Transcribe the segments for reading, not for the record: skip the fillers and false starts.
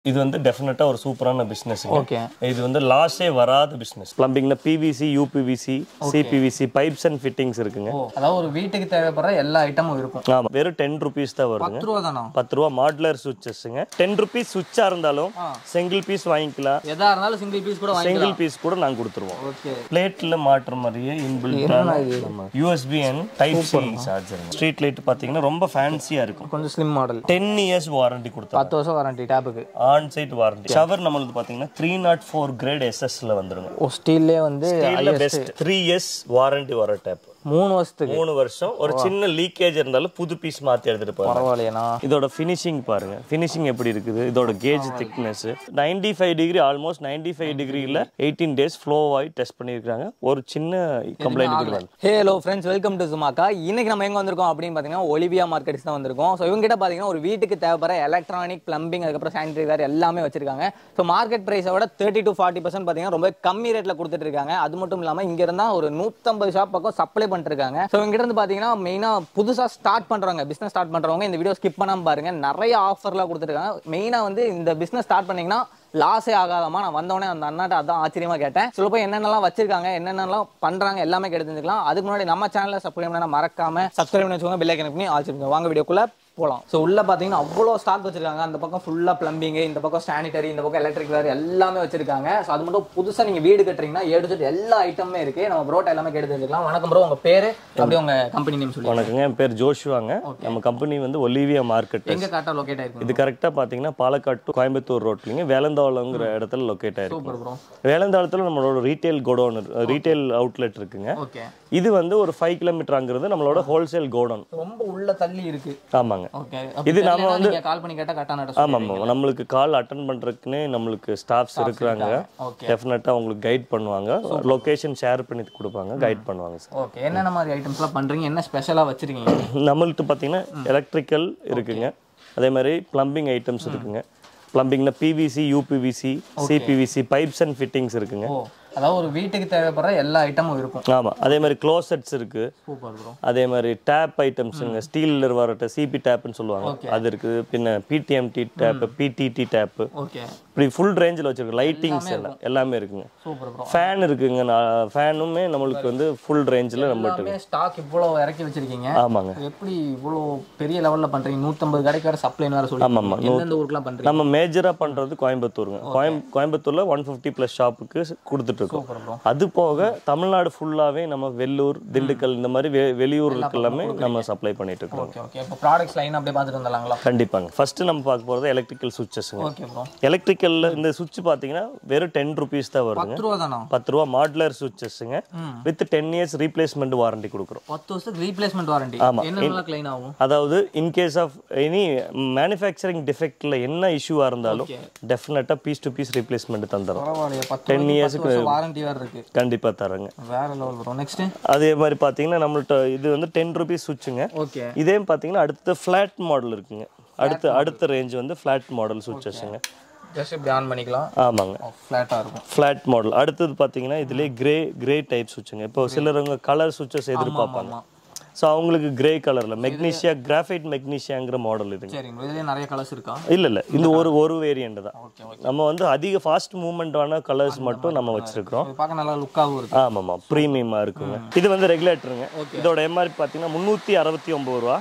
இது வந்து டெஃபினட்டா ஒரு சூப்பரான பிசினஸ். ஓகே, இது வந்து லாஸே வராத பிசினஸ். பிளம்பிங்ல PVC, UPVC, CPVC pipes and fittings இருக்குங்க. அதாவது ஒரு வீட்டுக்கு தேவைப்படுற எல்லா ஐட்டமும் இருக்கும். ஆமா, வெறும் 10 ரூபீஸ் தான் வருதுங்க. 10 ரூபாய் தானா? 10 ரூபாய் மாடுலர் சுவிட்சஸ்ங்க. 10 ரூபீஸ் சுவிட்சா இருந்தாலும் சிங்கிள் பீஸ் வாங்கிக்கலாம். எதா இருந்தாலும் சிங்கிள் பீஸ் கூட வாங்கிக்கலாம். சிங்கிள் பீஸ் கூட நாங்க கொடுத்துருவோம். ஓகே, பிளேட்ல மாற்ற மாதிரியே inbuilt USB and type C charger. Street light பாத்தீங்கன்னா ரொம்ப ஃபேன்சியா இருக்கும். கொஞ்சம் ஸ்லிம் மாடல். 10 இயர்ஸ் வாரண்டி கொடுத்தா. 10 வருஷம் வாரண்டி டேப்புக்கு. On site warranty. ஷவர் நம்மளுக்கு பாத்தீங்கன்னா 304 கிரேட் எஸ்எஸ்ல வந்துருங்க. ஓ, ஸ்டீல்லே வந்து ஸ்டீல்ல பெஸ்ட். 3 இயர்ஸ் வாரண்டி வர டேப். 3 வருஷத்துக்கு. 3 வருஷம். ஒரு சின்ன லீக்கேஜ் இருந்தாலும் புது பீஸ் மாத்தி எடுத்துட்டு போறாங்க. பரவாயில்லையா? இதோட ஃபினிஷிங் பாருங்க. ஃபினிஷிங் எப்படி இருக்குது. இதோட கேஜ் திக்னஸ் 95 டிகிரி, ஆல்மோஸ்ட் 95 டிகிரில 18 டேஸ் ஃப்ளோ ஆகி டெஸ்ட் பண்ணிருக்காங்க. ஒரு சின்ன கம்ப்ளைண்ட் கூட. ஹலோ ஃப்ரெண்ட்ஸ், வெல்கம் டு சுமாக்கா. இன்னைக்கு நம்ம எங்க வந்திருக்கோம் அப்படின்னு பாத்தீங்கன்னா ஒலிவியா மார்க்கெட்ஸ் தான் வந்திருக்கோம். ஸோ இவங்க கிட்ட பாத்தீங்கன்னா ஒரு வீட்டுக்கு தேவைப்படுற எலக்ட்ரானிக், பிளம்பிங், அதுக்கப்புறம் சானிடரி வேர் எல்லாமே வச்சிருக்காங்க. ஸோ மார்க்கெட் பிரைஸை விட 30 to 40% பாத்தீங்கன்னா ரொம்ப கம்மி ரேட்ல கொடுத்துட்டு இருக்காங்க. அது மட்டும் இல்லாம இங்க இருந்தா ஒரு 150 ஷாப் பக்கம் சப்ளை பண்ணிட்டு இருக்காங்க. ஸோ இவங்க கிட்ட இருந்து பாத்தீங்கன்னா மெயினா புதுசா ஸ்டார்ட் பண்றவங்க, பிசினஸ் ஸ்டார்ட் பண்றவங்க இந்த வீடியோ ஸ்கிப் பண்ணாம பாருங்க. நிறைய ஆஃபர்லாம் கொடுத்துருக்காங்க. மெயினா வந்து இந்த பிசினஸ் ஸ்டார்ட் பண்ணீங்கன்னா லாஸே ஆகாதமா. நான் வந்தவொடனே அந்த அண்ணாட்ட அதான் ஆச்சரியமா கேட்டேன். சில போய் என்னென்னலாம் வச்சிருக்காங்க, என்னென்னலாம் பண்றாங்க எல்லாமே கேட்டு தெரிஞ்சுக்கலாம். அதுக்கு முன்னாடி நம்ம சேனலை சப்ஸ்கிரைப் பண்ண மறக்காம சப்ஸ்கிரைப் பண்ணி வச்சுக்கோங்க. பெல் ஐக்கன் பண்ணி ஆல்சிருங்க. வாங்க வீடியோக்குள்ள போலாம். ஸோ உள்ள பாத்தீங்கன்னா அவ்வளோ ஸ்டாக் வச்சிருக்காங்க. அந்த பக்கம் ஃபுல்லா பிளம்பிங், இந்த பக்கம் சானிடரி, இந்த பக்கம் எலக்ட்ரிக் வேர் எல்லாமே வச்சிருக்காங்க. ஸோ அது மட்டும் புதுசா நீங்க வீடு கட்டுறீங்கன்னா ஏடுட்டு எல்லா ஐட்டமே இருக்கு. நம்ம ப்ரோட்ட எல்லாமே கேட்டு தெரிஞ்சுக்கலாம். வணக்கம் ப்ரோ, உங்க பேரு அப்படியே உங்க கம்பெனி நேம் சொல்லி. வணக்கங்க, என் பேர் ஜோஷுவாங்க. நம்ம கம்பெனி வந்து ஒலிவியா மார்க்கெட். எங்க கரெக்டா லொகேட் ஆயிருக்கு? இது கரெக்டா பாத்தீங்கன்னா பாலக்காடு டு கோயம்புத்தூர் ரோட்லங்க வேலந்தாவளம்ங்கிற இடத்துல லொகேட் ஆயிருக்கு. Super bro. வேலந்தாவளத்துல நம்மளோட ரீட்டைல் கோடவுன், ரீட்டைல் அவுட்லெட் இருக்குங்க. ஓகே, இது வந்து ஒரு 5 கிலோமீட்டர்ங்கிறது நம்மளோட ஹோல்சேல் கோடவுன். ரொம்ப உள்ள தள்ளி இருக்கு. ஆமாங்க. ஓகே, இது நாம வந்து கால் பண்ணி கேட்டா கரெக்டான அட்ரஸ். ஆமா, நம்மளுக்கு கால் அட்டெண்ட் பண்றதுக்குனே நம்மளுக்கு ஸ்டாஃப்ஸ் இருக்காங்க. டெஃபினட்டா உங்களுக்கு கைட் பண்ணுவாங்க. லொகேஷன் ஷேர் பண்ணி கொடுப்பாங்க, கைட் பண்ணுவாங்க சார். ஓகே, என்னென்ன மாதிரி ஐட்டம்ஸ்லாம் பண்றீங்க, என்ன ஸ்பெஷலா வச்சிருக்கீங்க? நம்மளுக்கு பாத்தீங்கன்னா எலக்ட்ரிக்கல் இருக்குங்க, அதே மாதிரி பிளம்பிங் ஐட்டம்ஸ் இருக்குங்க. பிளம்பிங்ல PVC, UPVC, CPVC pipes and fittings இருக்குங்க. அதாவது ஒரு வீட்டுக்கு தேவைப்படுற எல்லா ஐட்டமும் இருக்கும். ஆமா, அதே மாதிரி க்ளோசெட்ஸ் இருக்கு. Super bro. அதே மாதிரி டேப் ஐட்டம்ஸ்ங்க, ஸ்டீல்ல வரட்ட சிபி டேப்னு சொல்லுவாங்க, அது இருக்கு. பின்ன PTMT tap, PTT tap, okay, இப்படி ஃபுல் ரேஞ்சில் வச்சிருக்கு. லைட்டிங்ஸ் எல்லாமே இருக்குங்க. Super bro. ஃபேன் இருக்குங்க. ஃபேனுமே நம்மளுக்கு வந்து ஃபுல் ரேஞ்சில் நம்மகிட்ட இருக்கு. ஸ்டாக் இவ்வளவு இறக்கி வச்சிருக்கீங்க. ஆமாங்க. எப்படி இவ்வளவு பெரிய லெவல்ல பண்றீங்க? 150 கடைக்கு வர சப்ளை வேற சொல்லுங்க. ஆமா, எந்த ஊருக்குலாம் பண்றீங்க? நம்ம மேஜரா பண்றது கோயம்புத்தூருங்க. கோயம்புத்தூர்ல 150+ ஷாப்புக்கு கொடுத்துட்டு இருக்கோம். Super bro. அது போக தமிழ்நாடு ஃபுல்லாவே நம்ம வெள்ளூர், திண்டுக்கல், இந்த மாதிரி வெளியூருக்கு எல்லாமே நம்ம சப்ளை பண்ணிட்டு இருக்கோம். Okay okay. இப்போ ப்ராடக்ட்ஸ் லைன் அப்படியே பார்த்துட்டு வந்தலாங்களா? கண்டிப்பாங்க. ஃபர்ஸ்ட் நம்ம பார்க்க போறது எலக்ட்ரிக்கல் சுவிட்சஸ்ங்க. Okay bro. எலக்ட்ரிக்கல்ல இந்த சுவிட்ச் பாத்தீங்கன்னா வெறும் 10 ரூபீஸ் தான் வருதுங்க. 10 ரூபாய் தானா? 10 ரூபாய் மாடுலர் சுவிட்சஸ்ங்க. வித் 10 இயர்ஸ் ரீப்ளேஸ்மெண்ட் வாரண்டி கொடுக்குறோம். 10 வருஷத்துக்கு ரீப்ளேஸ்மெண்ட் வாரண்டி. என்னெல்லாம் க்ளைம் ஆகும்? அதாவது in case of any manufacturing டிஃபெக்ட்ல என்ன இஷ்யூவா இருந்தாலும் டெஃபினட்டா பீஸ் டு பீஸ் ரீப்ளேஸ்மெண்ட் தந்துறோம். பரவாயில்லையா? 10 இயர்ஸ்க்கு வாரண்டி வேற இருக்கு. கண்டிப்பா தரங்க. வேற லெவல் ப்ரோ. நெக்ஸ்ட் அதே மாதிரி பாத்தீங்கன்னா நம்மள்ட்ட இது வந்து 10 ரூபீஸ் சுவிட்சுங்க. ஓகே, இதே பாத்தீங்கன்னா அடுத்த ஃபிளாட் மாடல் இருக்குங்க. அடுத்த ரேஞ்ச் வந்து ஃபிளாட் மாடல் சுவிட்சஸ்ங்க. ஜஸ்ட் இப்படி ஆன் பண்ணிக்கலாம். ஆமாங்க, ஃபிளாட்டா இருக்கும். Flat model. அடுத்தது பாத்தீங்கன்னா இதுலயே கிரே டைப் சுவிட்சுங்க. இப்போ சிலருங்க கலர் சுவிட்சஸ் எதிர்பார்ப்பாங்க. ஸோ அவங்களுக்கு கிரே கலர்ல மெக்னீஷியா, கிராஃபைட் மெக்னீஷியாங்கிற மாடல் இதுங்க. சரிங்க. இதுல நிறைய கலர்ஸ் இருக்கா? இல்ல இந்த ஒரு வேரியன்ட் தான். நம்ம வந்து அதிக ஃபாஸ்ட் மூவ்மெண்டான கலர்ஸ் மட்டும் நம்ம வச்சிருக்கோம். பார்க்க நல்லா லுக்காவும் இருக்கு. ஆமாமா, பிரீமியமா இருக்குங்க. இது வந்து ரெகுலேட்டருங்க. இதோட எம்ஆர்பி பாத்தீங்கன்னா 369 ரூபா.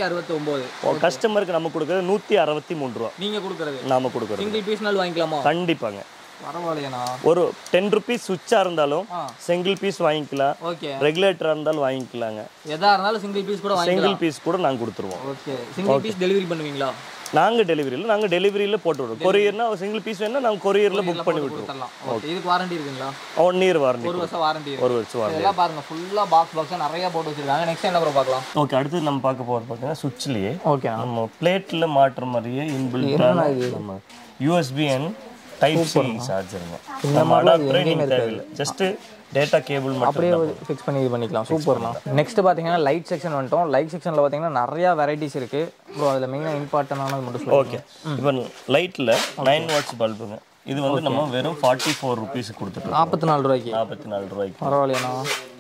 369. கஸ்டமருக்கு நம்ம கொடுக்கறது 163 ரூபா. நீங்க கொடுக்கறது? நாம கொடுக்கறது. சிங்கிள் பீஸ்னால வாங்கிக்கலாமா? கண்டிப்பாங்க. பரவாயில்லையா? ஒரு 10 ரூபீஸ் சுவிட்சா இருந்தாலும் சிங்கிள் பீஸ் வாங்கிக்கலாம். ஓகே, ரெகுலேட்டரா இருந்தாலும் வாங்கிக்கலாங்க. எதா இருந்தாலும் சிங்கிள் பீஸ் கூட வாங்கிக்கலாம். சிங்கிள் பீஸ் கூட நாங்க கொடுத்துருவோம். ஓகே. சிங்கிள் பீஸ் டெலிவரி பண்ணுவீங்களா? நாங்க டெலிவரியில போட்டு விடுறோம். கொரியர்னா சிங்கிள் பீஸ் வேணா நாங்க கொரியர்ல புக் பண்ணி விட்டுருவோம். ஓகே. இதுக்கு வாரண்டி இருக்குங்களா? 1 இயர் வாரண்டி. 1 வருஷம் வாரண்டி. 1 வருஷம் வாரண்டி. இதெல்லாம் பாருங்க ஃபுல்லா பாக்ஸ் நிறைய போட்டு வச்சிருக்காங்க. நெக்ஸ்ட் என்ன ப்ரோ பார்க்கலாம்? ஓகே, அடுத்து நம்ம பார்க்க போறது பாத்தீங்கன்னா சுவிட்ச்லயே ஓகே, நம்ம பிளேட்ல மாற்ற மாதிரியே இன்பில்ட் நம்ம யூஎஸ்பி அண்ட் டைப் சி சார்ஜருங்க. நம்ம அடாப்டரே நீங்க தேவையில்லை, ஜஸ்ட் டேட்டா கேபிள் மட்டும் அப்படியே ஃபிக்ஸ் பண்ணி இது பண்ணிக்கலாம். சூப்பர்ண்ணா. நெக்ஸ்ட் பார்த்தீங்கன்னா லைட் செக்ஷன் வந்துட்டோம். லைட் செக்ஷனில் பார்த்தீங்கன்னா நிறையா வெரைட்டிஸ் இருக்குது ப்ரோ. அதில் மெயினாக இம்பார்ட்டன்டானது மட்டும் சொல்லுங்கள். ஓகே, இப்போ லைட்டில் 9 வாட்ஸ் பல்புங்க. இது வந்து நம்ம வெறும் 44 ரூபீஸ் கொடுத்துட்டு 44 ரூபாய்க்கு. 44 ரூபாய்க்கு. பரவாயில்லையாண்ணா?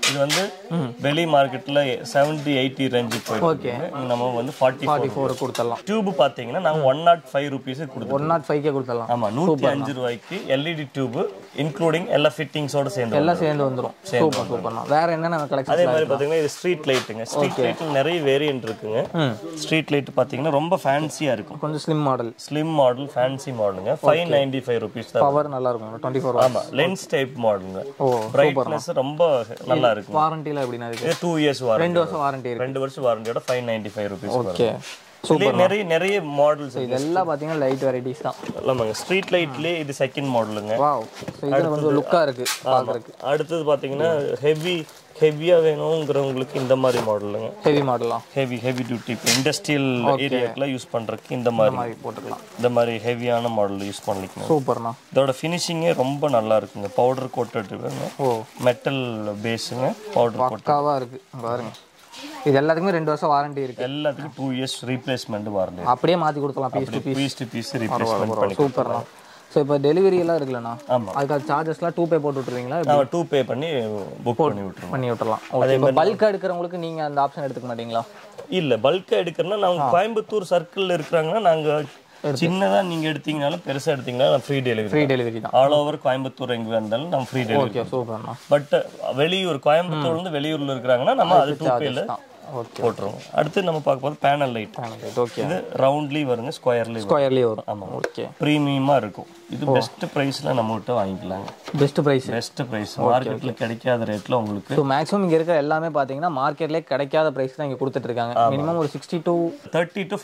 இது வந்து வெளி மார்க்கெட்ல 70-80 ரேஞ்சுக்கு போயிருக்கு. நம்ம வந்து 44 கொடுத்துடலாம். டியூப் பாத்தீங்கன்னா நாங்க 105 ரூபீஸ் கொடுத்துறோம். 105 கொடுத்துடலாம். ஆமா 105 ரூபாய்க்கு LED டியூப் இன்க்ளூடிங் எல்லா ஃபிட்டிங்ஸோட சேர்ந்து எல்லாம் சேர்ந்து வந்துரும். சூப்பர்ண்ணா. வேற என்னென்ன கலெக்ஷன்? அதே மாதிரி பாத்தீங்கன்னா இது ஸ்ட்ரீட் லைட்டுங்க. ஸ்ட்ரீட் லைட்ல நிறைய வேரியன்ட் இருக்குங்க. ஸ்ட்ரீட் லைட் பாத்தீங்கன்னா ரொம்ப ஃபேன்சியா இருக்கும். கொஞ்சம் ஸ்லிம் மாடல் ஃபேன்சி மாடலுங்க. 595 ரூபீஸ் தான். பவர் நல்லா இருக்கும். 24 ஆமா லென்ஸ் டைப் மாடலுங்க. பிரைட்னஸ் ரொம்ப நல்லா இருக்கும். வாரண்டில எப்படினா இருக்கு? 2 இயர்ஸ் வாரண்டி. 2 வருஷம் வாரண்டி இருக்கு. 2 வருஷம் வாரண்டியோட 595 ரூபீஸ் வரும். Okay super. நிறைய மாடல்ஸ் இதெல்லாம் பாத்தீங்கன்னா லைட் வெரைட்டிஸ் தான். ஆமாங்க ஸ்ட்ரீட் லைட்லயே இது செகண்ட் மாடலுங்க. வாவ். சோ இது கொஞ்சம் லுக்கா இருக்கு பாக்குறதுக்கு. அடுத்து பாத்தீங்கன்னா ஹெவியா வேணும்ங்கறவங்களுக்கு இந்த மாதிரி மாடலுங்க. ஹெவி மாடலா? ஹெவி டியூட்டி இண்டஸ்ட்ரியல் ஏரியாக்குள்ள யூஸ் பண்றதுக்கு இந்த மாதிரி போட்டுக்கலாம். இந்த மாதிரி ஹெவியான மாடல் யூஸ் பண்ணிக்கலாம். சூப்பர்ண்ணா. இதோட ஃபினிஷிங்கே ரொம்ப நல்லா இருக்குங்க. பவுடர் கோட்டட் மெட்டல் பேஸுங்க. பவுடர் கோட் பக்காவா இருக்கு பாருங்க. இது எல்லாத்துக்குமே 2 வருஷம் வாரண்டி இருக்கு. எல்லாத்துக்கும் 2 இயர்ஸ் ரீப்ளேஸ்மென்ட் வாரண்டி. அப்படியே மாத்தி கொடுக்கலாம் பீஸ் டு பீஸ் ரீப்ளேஸ்மென்ட் பண்ணி. சூப்பர்ண்ணா. சோ இப்போ டெலிவரி எல்லாம் இருக்குலண்ணா, அதுக்கு சார்ஜஸ்லாம் 2 பே போட்டு விட்டுருவீங்களா? 2 பே பண்ணி புக் பண்ணி விட்டுறலாம். ஓகே. இப்போ பல்கா எடுக்கிறவங்களுக்கு நீங்க அந்த ஆப்ஷன் எடுத்துக்க மாட்டீங்களா? இல்ல பல்கா எடுக்கறனா நாங்க கோயம்புத்தூர் சர்க்கிள்ல இருக்கறாங்கன்னா நாங்க சின்னதா நீங்க எடுத்தீங்கனாலும் பெருசா எடுத்தீங்கனாலும் ஃப்ரீ டெலிவரி தான். ஆல் ஓவர் கோயம்புத்தூர் எங்க வந்தாலும் நம்ம ஃப்ரீ டெலிவரி. ஓகே சூப்பர்ண்ணா. பட் வெளியூர் கோயம்புத்தூர்ல இருந்து வெளியூர்ல இருக்கறாங்கன்னா நம்ம அது 2 பேல போட்டுருவோம். அடுத்து நம்ம பார்க்க போறது பேனல் லைட். ஓகே. இது ரவுண்ட்லி வருங்க, ஸ்கொயர்லி வரும். ஆமா ஓகே. பிரீமியமா இருக்கும். இது பெஸ்ட் பிரைஸ்ல நம்ம கிட்ட வாங்கிக்கலாம். பெஸ்ட் பிரைஸ் மார்க்கெட்ல கிடைக்காத ரேட்ல உங்களுக்கு. சோ மேக்ஸிமம் இங்க இருக்க எல்லாமே பாத்தீங்கன்னா மார்க்கெட்லயே கிடைக்காத பிரைஸ் தான் இங்க கொடுத்துட்டு இருக்காங்க. மினிமம் ஒரு 30 to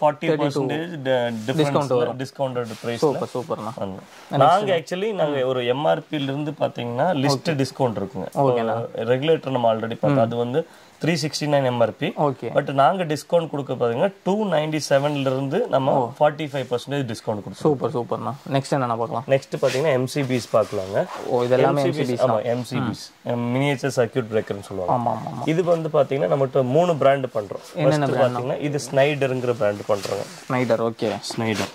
40% டிஸ்கவுண்டட் பிரைஸ். சூப்பர்ண்ணா. நாங்க ஆக்சுவலி ஒரு MRP ல இருந்து பாத்தீங்கன்னா லிஸ்ட் டிஸ்கவுண்ட் இருக்குங்க. ரெகுலேட்டர் நம்ம ஆல்ரெடி பார்த்தோம். அது வந்து 369 MRP. பட் நாங்க டிஸ்கவுண்ட் கொடுக்க பாத்தீங்கன்னா 297 ல இருந்து நம்ம 45% டிஸ்கவுண்ட் கொடுப்போம். சூப்பர்ண்ணா. நெக்ஸ்ட் என்னன்னா பார்க்கலாம். நெக்ஸ்ட் பாத்தீங்கன்னா MCBs பார்க்கலாங்க. இதெல்லாம் MCBs. ஆமா MCBs மினியேச்சர் சர்க்யூட் பிரேக்கர்னு சொல்லுவாங்க. ஆமா. இது வந்து பாத்தீங்கன்னா நம்மட்ட 3 பிராண்ட் பண்றோம். என்னென்ன பாத்தீங்கன்னா இது ஸ்னைடர்ங்கற பிராண்ட் பண்றோம். ஸ்னைடர்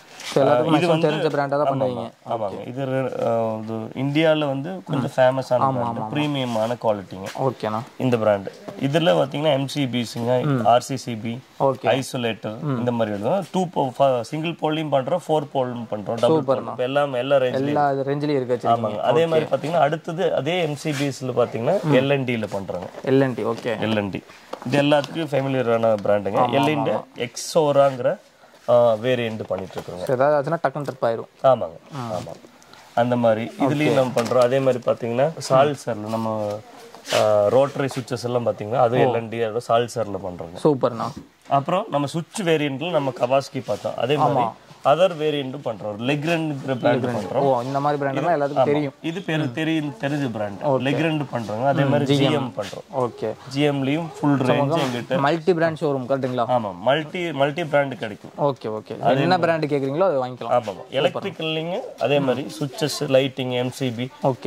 இது வந்து தெரிஞ்ச பிராண்டா தான் பண்ணுவீங்க. ஆமாங்க. இது இந்தியால வந்து கொஞ்சம் ஃபேமஸான பிராண்ட், பிரீமியமான குவாலிட்டிங்க. ஓகேனா இந்த பிராண்ட். இதுல பாத்தீங்கன்னா MCBஸ்ங்க, RCCB, ஐசோலேட்டர் இந்த மாதிரி இருக்கும். 2 சிங்கிள் போல்லையும் பண்றோம், 4 போல்லும் பண்றோம். டபுள் போல் எல்லா ரேஞ்சிலயும் இருக்கு. ஆமாங்க. அதே மாதிரி பாத்தீங்கன்னா அடுத்து அதே MCBஸ்ல பாத்தீங்கன்னா LND ல பண்றாங்க. LND இது எல்லாத்துக்கும் ஃபேமிலியரான பிராண்டுங்க. LND எக்ஸோராங்கற வேரியன்ட் பண்ணிட்டு இருக்கோம். ஏதாவது ஆச்சுனா டக்குன்னு ட்ரிப் ஆயிரும். ஆமாங்க. அந்த மாதிரி இதுலயும் நம்ம பண்றோம். அதே மாதிரி பாத்தீங்கன்னா சால்சர்ல நம்ம ரோட்டரி சுவிட்சஸ் எல்லாம் பாத்தீங்கன்னா அது LND அதோட சால்சர்ல பண்றோம். சூப்பர்ண்ணா. அப்புறம் நம்ம சுவிட்ச் வேரியன்ட்ல நம்ம கவாஸ்கி பார்த்தோம். அதே மாதிரி அதர் வேரியன்ட்டும் பண்றோம். லெக்ரண்ட்ங்கற பிராண்ட் பண்றோம். இந்த மாதிரி பிராண்ட் எல்லாம் எல்லாத்துக்கும் தெரியும். இது தெரிஞ்ச பிராண்ட். லெக்ரண்ட் பண்றாங்க. அதே மாதிரி GM பண்றோம். GM லயும் ஃபுல் ரேஞ்ச் எங்கிட்ட மல்டி பிராண்ட் ஷோரூம் கரெக்ட்டுங்களா? ஆமா மல்டி பிராண்ட் கிடைக்கும். ஓகே. என்ன பிராண்ட் கேக்குறீங்களோ அதை வாங்கிக்கலாம். ஆமா. எலக்ட்ரிக்கல்லிங்க அதே மாதிரி சுவிட்சஸ், லைட்டிங், MCB,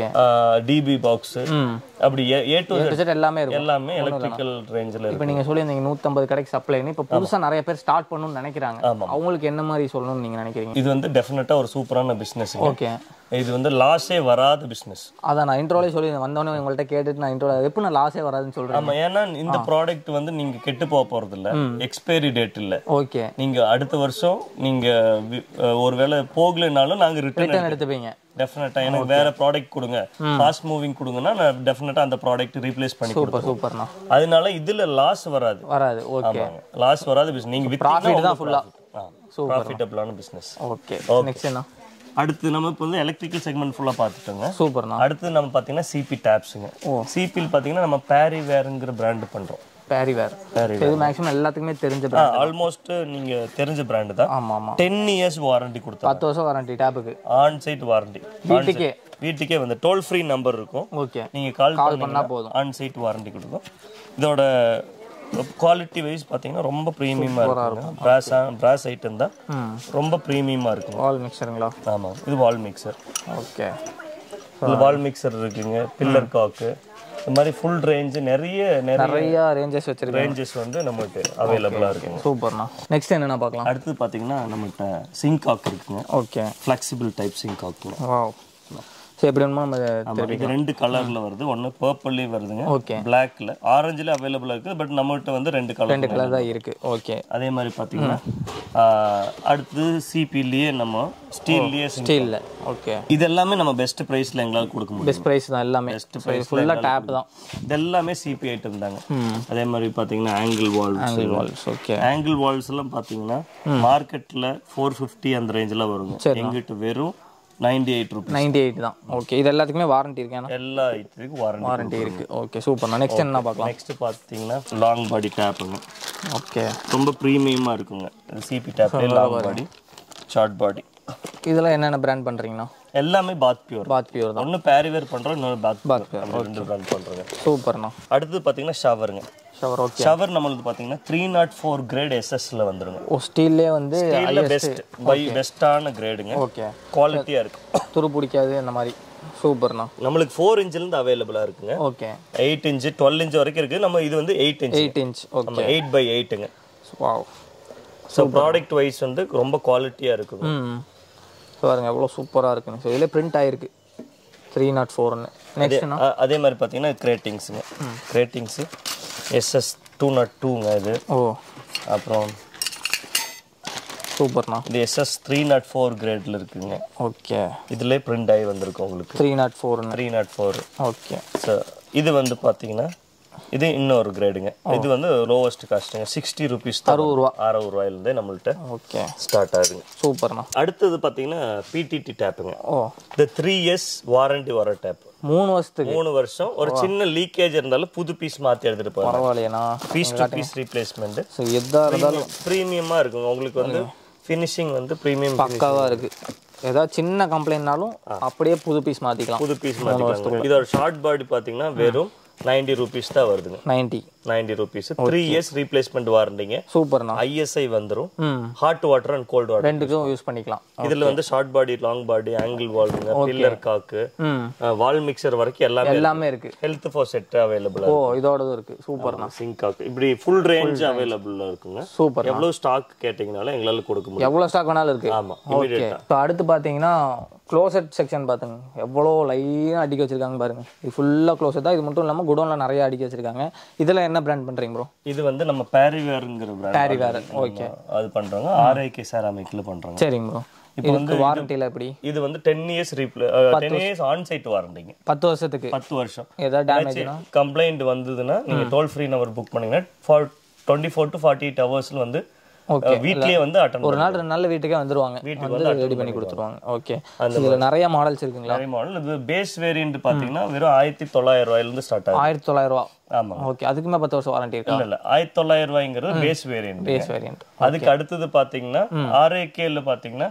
DB பாக்ஸ் அப்படி A to Z எல்லாமே எலக்ட்ரிக்கல் ரேஞ்சில இருக்கு. இப்போ நீங்க சொல்லிருந்தீங்க 150 கடைக்கு சப்ளைன்னு. இப்போ புதுசா நிறைய பேர் ஸ்டார்ட் பண்ணனும்னு நினைக்கிறாங்க. அவங்களுக்கு என்ன மாதிரி சொல்லணும்னு நீங்க நினைக்கிறீங்க? இது வந்து டெஃபினட்டா ஒரு சூப்பரான பிசினஸ். இது வந்து லாஸே வராத பிசினஸ். அதான் நான் இன்ட்ரோலே சொல்லி வந்தோடனே உங்கள்ட்ட கேட்டுட்டு நான் இன்ட்ரோ எப்படி நான் லாஸே வராதுன்னு சொல்றேன். ஆமா. ஏன்னா இந்த ப்ராடக்ட் வந்து நீங்க கெட்டு போறது இல்ல, எக்ஸ்பைரி டேட் இல்ல. நீங்க அடுத்த வருஷம் நீங்க ஒருவேளை போகலனாலும் நாங்க ரிட்டர்ன் எடுத்துப்பீங்க. டெஃபினட்டா எனக்கு வேற ப்ராடக்ட் கொடுங்க, ஃபாஸ்ட் மூவிங் கொடுங்கன்னா நான் டெஃபினட்டா அந்த ப்ராடக்ட் ரீப்ளேஸ் பண்ணி கொடுப்பேன். சூப்பர்ண்ணா. அதனால இதுல லாஸ் வராது. ஓகே. லாஸ் வராது பிசினஸ். நீங்க ப்ராஃபிட் தான் ஃபுல்லா. ப்ராஃபிட்டபிளான பிசினஸ். ஓகே. நெக்ஸ்ட் என்ன? அடுத்து நம்ம இப்போ வந்து எலக்ட்ரிக்கல் செக்மெண்ட் ஃபுல்லா பார்த்துட்டோங்க. சூப்பர்ண்ணா. அடுத்து நம்ம பாத்தீங்கன்னா CP டேப்ஸ்ங்க. CP பாத்தீங்கன்னா நம்ம பேரிவேர்ங்கற பிராண்ட் பண்றோம். பேரிவேர் இது மேக்ஸிமம் எல்லாத்துக்குமே தெரிஞ்ச பிராண்ட். ஆல்மோஸ்ட் நீங்க தெரிஞ்ச பிராண்ட் தான். ஆமா. 10 இயர்ஸ் வாரண்டி கொடுத்தா. 10 வருஷம் வாரண்டி டேப்புக்கு. On site warranty. வீட்டுக்கே வந்து டோல் ஃப்ரீ நம்பர் இருக்கும். ஓகே. நீங்க கால் பண்ணா போதும். ஆன் சைட் வாரண்டி கொடுக்கும். இதோட குவாலிட்டி வைஸ் பாத்தீங்கன்னா ரொம்ப பிரீமியமா இருக்கும். பிராஸ் ஐட்டம் தான். ரொம்ப பிரீமியமா இருக்கும். வால் மிக்சருங்களா? ஆமா. இது wall mixer. Okay. Wall mixer இருக்குங்க. பில்லர் காக் இந்த மாதிரி ஃபுல் ரேஞ்ச் நிறைய ரேஞ்சஸ் வச்சிருக்காங்க. ரேஞ்சஸ் வந்து நமக்கு அவைலபிளா இருக்கு. சூப்பர்ண்ணா. நெக்ஸ்ட் என்னன்னா பார்க்கலாம். அடுத்து பாத்தீங்கன்னா நம்மகிட்ட சிங்க் காக் இருக்குங்க. Okay. Flexible type sink cock. Wow. So எப்படி வேணுமோ நம்ம ஆமா, இது ரெண்டு கலர்ல வருது. ஒன்னு பர்பிள்லயே வருதுங்க, ஓகே. பிளாக்ல, ஆரஞ்சுல அவைலபிளா இருக்கு. பட் நம்மகிட்ட வந்து ரெண்டு கலர் தான் இருக்கு. ஓகே. அதே மாதிரி பாத்தீங்கன்னா அடுத்து சிபிலயே நம்ம ஸ்டீல்ல. ஓகே. இது எல்லாமே நம்ம பெஸ்ட் பிரைஸ்ல எங்களால கொடுக்க முடியும். பெஸ்ட் பிரைஸ் தான் எல்லாமே. பெஸ்ட் பிரைஸ் ஃபுல்லா டேப் தான். இது எல்லாமே சிபி ஐட்டம் தாங்க. அதே மாதிரி பாத்தீங்கன்னா angle valves. Okay. Angle valves எல்லாம் பாத்தீங்கன்னா மார்க்கெட்ல 450 அந்த ரேஞ்சில வருங்க. எங்கிட்ட வெறும் 98 ரூபாய். 98 தான். ஓகே. இது எல்லாத்துக்குமே வாரண்டி இருக்கேனா? எல்லா ஐட்டத்துக்கும் வாரண்டி இருக்கு. Okay, super. நெக்ஸ்ட் என்ன பார்க்கலாம்? நெக்ஸ்ட் பாத்தீங்கன்னா லாங் பாடி டேப்ங்க. ஓகே. ரொம்ப பிரீமியமா இருக்குங்க. சிபி டேப்ல லாங் பாடி, ஷார்ட் பாடி. இதெல்லாம் என்னென்ன பிராண்ட் பண்றீங்கனா? எல்லாமே பாத் பியூர் தான். ஒன்னு பேரிவேர் பண்றோம், இன்னொரு பாத் பியூர். ரெண்டு பிராண்ட் பண்றோங்க. சூப்பர்ண்ணா. அடுத்து பாத்தீங்கன்னா ஷவருங்க. ஓகே. ஷவர் நம்மளுக்கு பாத்தீங்கன்னா 304 கிரேட் எஸ்எஸ்ல வந்துருங்க. ஸ்டீல்லே வந்து ஸ்டீல்ல பெஸ்டான கிரேடுங்க. ஓகே. குவாலிட்டியா இருக்கு, துரு பிடிக்காது அந்த மாதிரி. சூப்பர்ண்ணா. நம்மளுக்கு 4 இன்ச்ல இருந்து அவைலபிளா இருக்குங்க. ஓகே. 8 இன்ச் 12 இன்ச் வரைக்கும் இருக்கு. நம்ம இது வந்து 8 இன்ச். ஓகே. 8x8ங்க. வாவ். சோ ப்ராடக்ட் வைஸ் வந்து ரொம்ப குவாலிட்டியா இருக்குங்க. பாருங்க எவ்வளவு சூப்பரா இருக்குங்க. சோ இதுல பிரிண்ட் ஆயிருக்கு 304ன்னு. நெக்ஸ்ட்னா அதே மாதிரி பாத்தீங்கன்னா கிரேட்டிங்ஸ்ங்க. கிரேட்டிங்ஸ் SS 202ங்க இது. அப்புறம் சூப்பர்ண்ணா. இது SS 304 கிரேட்ல இருக்குங்க. ஓகே. இதுல பிரிண்ட் ஆகி வந்திருக்கு உங்களுக்கு 304. ஓகே. சோ இது வந்து பாத்தீங்கன்னா இது இன்னொரு கிரேடுங்க. இது வந்து லோவஸ்ட் காஸ்ட்ங்க. 60 ரூபீஸ். 60 ரூபாயில இருந்தே நம்மள்ட்ட ஓகே ஸ்டார்ட் ஆகுதுங்க. சூப்பர்ண்ணா. அடுத்தது பாத்தீங்கன்னா PTT டேப்புங்க. இந்த 3 இயர்ஸ் வாரண்டி வர டேப். 3 வருஷம். ஒரு சின்ன லீக்கேஜ் இருந்தாலும் புது பீஸ் மாத்தி எடுத்துட்டு போறாங்க. பரவாயில்லையா? Piece to piece replacement. So எதா இருந்தாலும் பிரீமியமா இருக்குங்க. உங்களுக்கு வந்து ஃபினிஷிங் வந்து பிரீமியம் பக்காவா இருக்கு. ஏதாவது சின்ன கம்ப்ளைண்ட்னாலும் அப்படியே புது பீஸ் மாத்திக்கலாம். இதோட ஷார்ட் பாடி பாத்தீங்கன்னா வெறும் 90 ரூபீஸ் தான் வருதுங்க. 90 ரூபீஸ். 3 years replacement வாரண்டிங்க. சூப்பர்ண்ணா. ISI வந்துரும். Hot water and cold water ரெண்டுக்கும் யூஸ் பண்ணிக்கலாம். இதுல வந்து short body, long body, angle வால்ங்க, பில்லர் காக்கு, வால் மிக்சர் வரைக்கும் எல்லாமே இருக்கு. Health faucet available. இதோடது இருக்கு. சூப்பர்ண்ணா. சிங்க் காக்கு இப்படி ஃபுல் ரேஞ்ச் அவைலபிள் இருக்குங்க. சூப்பர். எவ்வளவு ஸ்டாக் கேட்டிங்கனால எங்களால கொடுக்க முடியும். எவ்வளவு ஸ்டாக் வேணாலும் இருக்கு. ஆமா. ஓகே. இப்போ அடுத்து பாத்தீங்கன்னா க்ளோசெட் செக்ஷன் பாத்துங்க. எவ்வளோ லைனா அடுக்கி வச்சிருக்காங்க பாருங்க. இது ஃபுல்லா க்ளோசெட் தான். இது மட்டும் இல்லாம குடோன்ல நிறைய அடுக்கி வச்சிருக்காங்க. இதெல்லாம் என்ன பிராண்ட் பண்றீங்க ப்ரோ? இது வந்து நம்ம பேரிவேர்ங்கிற பிராண்ட். பேரிவேர். ஓகே. அது பண்றாங்க. RIK செராமிக்ல பண்றாங்க. சரிங்க ப்ரோ. இப்போ வந்து வாரண்டில எப்படி? இது வந்து 10 இயர்ஸ் 10 இயர்ஸ் ஆன் சைட் வாரண்டிங்க. 10 வருஷத்துக்கு. 10 வருஷம். ஏதாவது டேமேஜ்னா கம்ப்ளைன்ட் வந்ததுன்னா நீங்க டோல் ஃப்ரீ நம்பர் புக் பண்ணீங்கன்னா 24 to 48 ஹவர்ஸ்ல வந்து வீட்லயே வந்து அட்டெண்ட் ஒரு நாள் 2 நாள்ல வீட்டுக்கே வந்துருவாங்க. வந்து ரெடி பண்ணி கொடுத்துருவாங்க. ஓகே. இதுல நிறைய மாடல்ஸ் இருக்குங்களா? நிறைய மாடல். இது பேஸ் வேரியன்ட் பாத்தீங்கன்னா வெறும் 1900 ரூபாயில இருந்து ஸ்டார்ட் ஆகுது. 1900 ரூபாய். ஆமா. ஓகே. அதுக்குமே 10 வருஷம் வாரண்டி இருக்கா? இல்ல 1900 ரூபாய்ங்கிறது பேஸ் வேரியன்ட். அதுக்கு அடுத்தது பாத்தீங்கன்னா RIK ல பாத்தீங்கன்னா